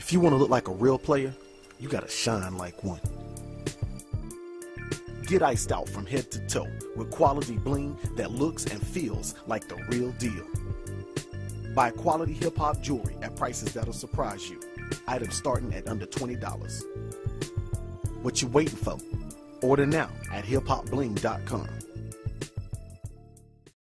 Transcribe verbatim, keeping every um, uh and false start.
If you want to look like a real player, you gotta shine like one. Get iced out from head to toe with quality bling that looks and feels like the real deal. Buy quality hip-hop jewelry at prices that'll surprise you. Items starting at under twenty dollars. What you waiting for? Order now at hip hop bling dot com.